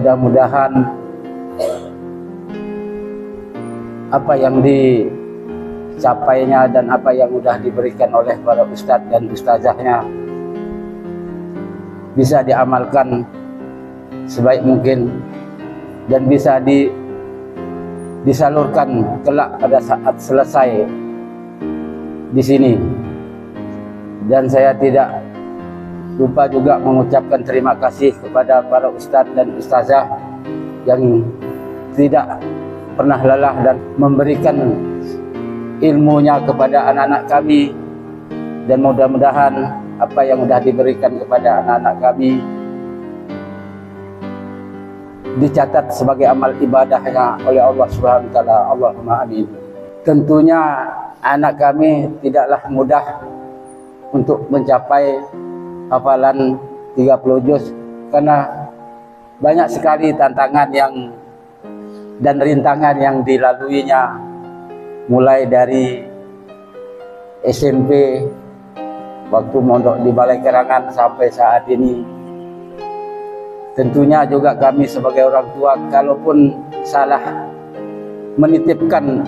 mudah-mudahan apa yang dicapainya dan apa yang sudah diberikan oleh para ustadz dan ustazahnya bisa diamalkan sebaik mungkin dan bisa disalurkan kelak pada saat selesai di sini. Dan saya tidak lupa juga mengucapkan terima kasih kepada para ustadz dan ustazah yang tidak pernah lelah dan memberikan ilmunya kepada anak-anak kami, dan mudah-mudahan apa yang sudah diberikan kepada anak-anak kami dicatat sebagai amal ibadahnya oleh Allah Subhanahu wa taala. Allahumma amin. Tentunya anak kami tidaklah mudah untuk mencapai hafalan 30 juz karena banyak sekali tantangan dan rintangan yang dilaluinya, mulai dari SMP waktu mondok di Balai Kerangan sampai saat ini. Tentunya juga kami sebagai orang tua, kalaupun salah menitipkan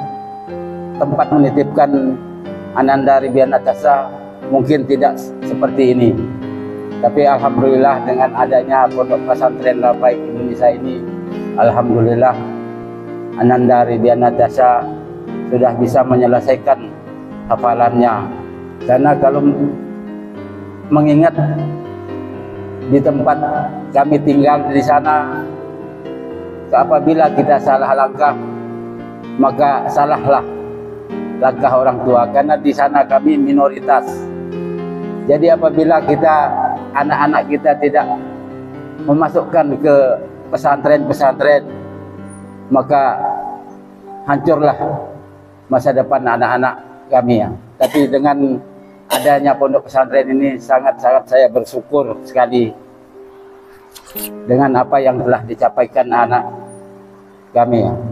Ananda Ribian Natasha, mungkin tidak seperti ini. Tapi alhamdulillah dengan adanya Pondok Pesantren Labbaik Indonesia ini, alhamdulillah Ananda Ribian Natasha sudah bisa menyelesaikan hafalannya. Karena kalau mengingat di tempat kami tinggal di sana, apabila kita salah langkah, maka salahlah langkah orang tua, karena di sana kami minoritas. Jadi apabila anak-anak kita tidak memasukkan ke pesantren-pesantren, maka hancurlah masa depan anak-anak kami ya. Tapi dengan adanya pondok pesantren ini sangat-sangat saya bersyukur sekali dengan apa yang telah dicapaikan anak kami ya.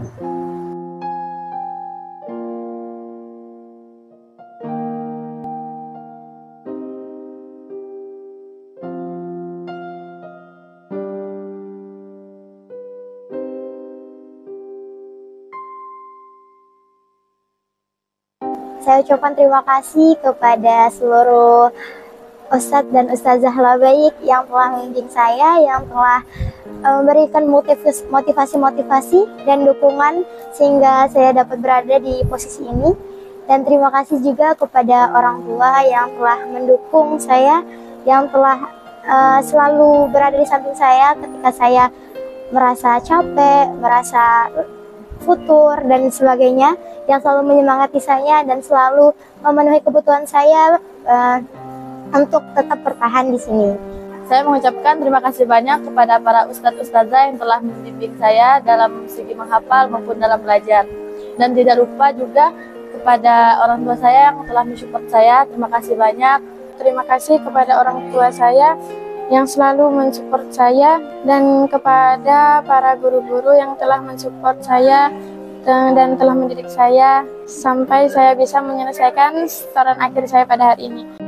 Saya ucapkan terima kasih kepada seluruh ustadz dan ustazah Labbaik yang telah membimbing saya, yang telah memberikan motivasi dan dukungan sehingga saya dapat berada di posisi ini. Dan terima kasih juga kepada orang tua yang telah mendukung saya, yang telah selalu berada di samping saya ketika saya merasa capek, merasa futur dan sebagainya, yang selalu menyemangati saya dan selalu memenuhi kebutuhan saya untuk tetap bertahan di sini. Saya mengucapkan terima kasih banyak kepada para ustadz ustazah yang telah membimbing saya dalam segi menghafal maupun dalam belajar. Dan tidak lupa juga kepada orang tua saya yang telah mensupport saya. Terima kasih banyak. Terima kasih kepada orang tua saya yang selalu mensupport saya, dan kepada para guru-guru yang telah mensupport saya dan telah mendidik saya sampai saya bisa menyelesaikan setoran akhir saya pada hari ini.